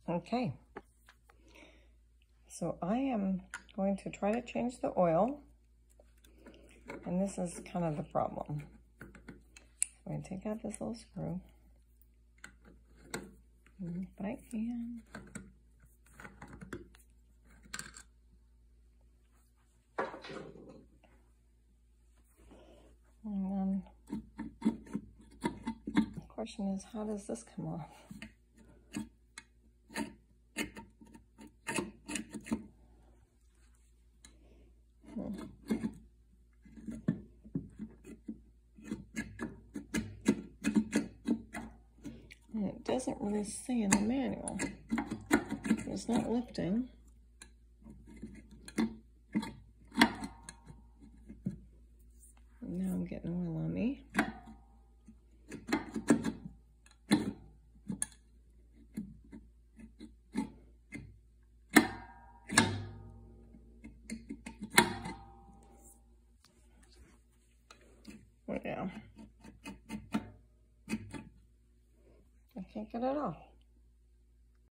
Okay, so I am going to try to change the oil, and this is kind of the problem. I'm going to take out this little screw, if I can. And then the question is, how does this come off? And it doesn't really say in the manual. It's not lifting. Now I'm getting oil on me. Yeah. I can't get it off.